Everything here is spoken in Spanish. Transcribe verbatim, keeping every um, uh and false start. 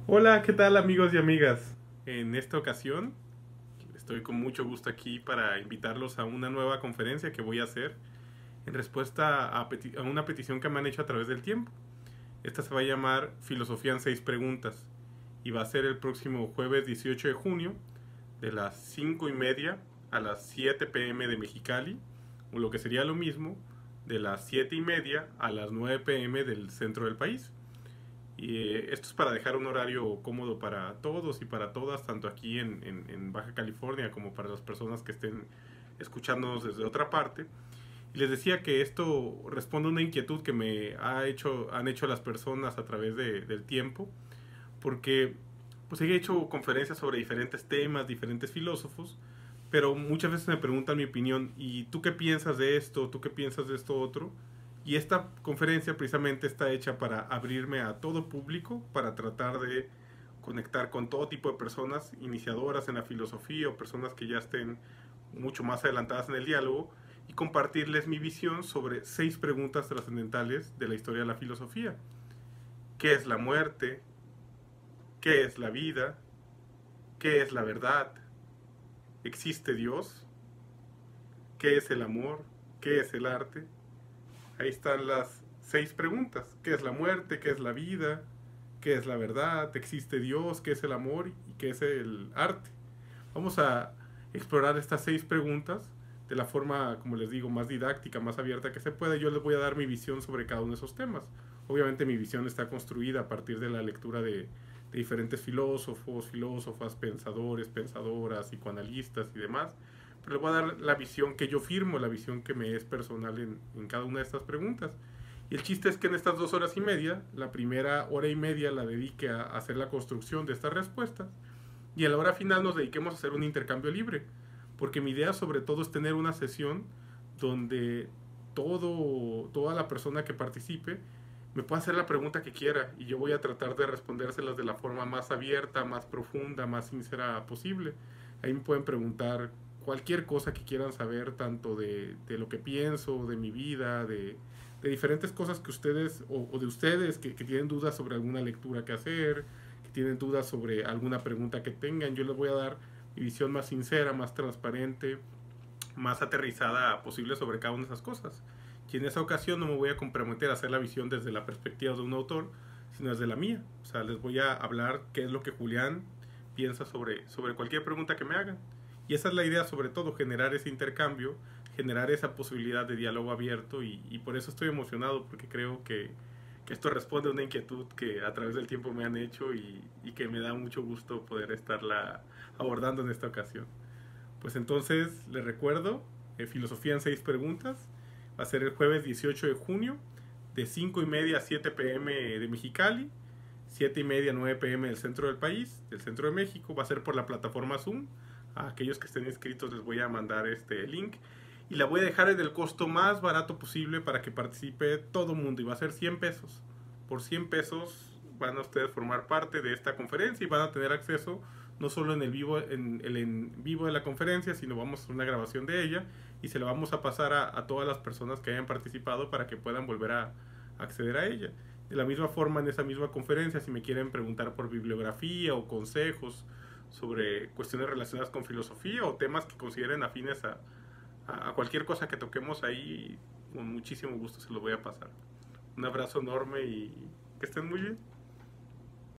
Hola, ¿qué tal amigos y amigas? En esta ocasión estoy con mucho gusto aquí para invitarlos a una nueva conferencia que voy a hacer en respuesta a, peti- a una petición que me han hecho a través del tiempo. Esta se va a llamar Filosofía en seis preguntas y va a ser el próximo jueves dieciocho de junio de las cinco y media a las siete p m de Mexicali, o lo que sería lo mismo, de las siete y media a las nueve p m del centro del país. Y eh, esto es para dejar un horario cómodo para todos y para todas, tanto aquí en, en, en Baja California como para las personas que estén escuchándonos desde otra parte. Y les decía que esto responde a una inquietud que me ha hecho, han hecho las personas a través de, del tiempo, porque pues he hecho conferencias sobre diferentes temas, diferentes filósofos, pero muchas veces me preguntan mi opinión, ¿y tú qué piensas de esto? ¿Tú qué piensas de esto otro? Y esta conferencia precisamente está hecha para abrirme a todo público, para tratar de conectar con todo tipo de personas iniciadoras en la filosofía o personas que ya estén mucho más adelantadas en el diálogo y compartirles mi visión sobre seis preguntas trascendentales de la historia de la filosofía. ¿Qué es la muerte? ¿Qué es la vida? ¿Qué es la verdad? ¿Existe Dios? ¿Qué es el amor? ¿Qué es el arte? Ahí están las seis preguntas. ¿Qué es la muerte? ¿Qué es la vida? ¿Qué es la verdad? ¿Existe Dios? ¿Qué es el amor? ¿Y qué es el arte? Vamos a explorar estas seis preguntas de la forma, como les digo, más didáctica, más abierta que se pueda. Yo les voy a dar mi visión sobre cada uno de esos temas. Obviamente mi visión está construida a partir de la lectura de, de diferentes filósofos, filósofas, pensadores, pensadoras, psicoanalistas y demás. Pero les voy a dar la visión que yo firmo, la visión que me es personal en, en cada una de estas preguntas. Y el chiste es que en estas dos horas y media, la primera hora y media la dedique a hacer la construcción de estas respuestas y a la hora final nos dediquemos a hacer un intercambio libre. Porque mi idea sobre todo es tener una sesión donde todo, toda la persona que participe me pueda hacer la pregunta que quiera y yo voy a tratar de respondérselas de la forma más abierta, más profunda, más sincera posible. Ahí me pueden preguntar cualquier cosa que quieran saber, tanto de, de lo que pienso, de mi vida, de, de diferentes cosas que ustedes, o, o de ustedes que, que tienen dudas sobre alguna lectura que hacer, que tienen dudas sobre alguna pregunta que tengan. Yo les voy a dar mi visión más sincera, más transparente, más aterrizada posible sobre cada una de esas cosas. Y en esa ocasión no me voy a comprometer a hacer la visión desde la perspectiva de un autor, sino desde la mía. O sea, les voy a hablar qué es lo que Julián piensa sobre, sobre cualquier pregunta que me hagan. Y esa es la idea, sobre todo, generar ese intercambio, generar esa posibilidad de diálogo abierto y, y por eso estoy emocionado, porque creo que, que esto responde a una inquietud que a través del tiempo me han hecho y, y que me da mucho gusto poder estarla abordando en esta ocasión. Pues entonces les recuerdo, eh, Filosofía en seis preguntas, va a ser el jueves dieciocho de junio, de cinco y media a siete p m de Mexicali, siete y media a nueve p m del centro del país, del centro de México. Va a ser por la plataforma Zoom. A aquellos que estén inscritos les voy a mandar este link. Y la voy a dejar en el costo más barato posible para que participe todo el mundo. Y va a ser cien pesos. Por cien pesos van a ustedes formar parte de esta conferencia y van a tener acceso no solo en el vivo, en el en vivo de la conferencia, sino vamos a hacer una grabación de ella y se la vamos a pasar a, a todas las personas que hayan participado para que puedan volver a acceder a ella. De la misma forma, en esa misma conferencia, si me quieren preguntar por bibliografía o consejos sobre cuestiones relacionadas con filosofía o temas que consideren afines a, a, a cualquier cosa que toquemos ahí, con muchísimo gusto se los voy a pasar. Un abrazo enorme y que estén muy bien.